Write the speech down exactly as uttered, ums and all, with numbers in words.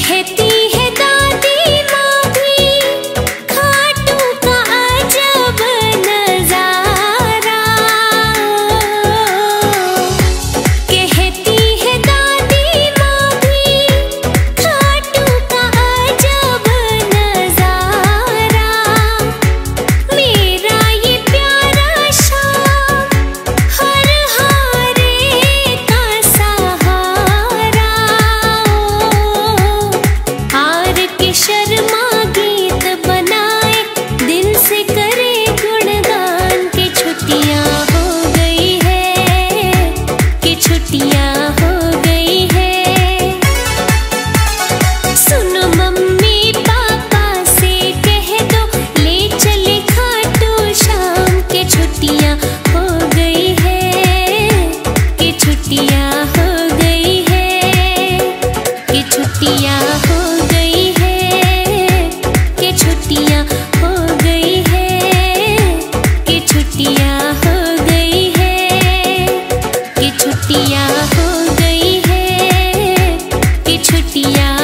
कहती है दादी माँ भी खाटू का अजब नजारा। कहती है दादी माँ भी खाटू का अजब नजारा। मेरा ये प्यारा शाम हर हारे का सहारा। हार के शर्मा गीत बनाए दिल से करे गुणगान के छुट्टियां हो गई है, कि छुट्टियां हो गई है। सुनो मम्मी पापा से कह दो ले चले खाटू शाम के छुट्टियां हो गई है, कि छुट्टियां हो गई है, कि छुट्टियां हो गई है, कि छुट्टियां हो गई है, कि छुट्टियां हो गई है, कि छुट्टियां हो गई है, कि छुट्टियां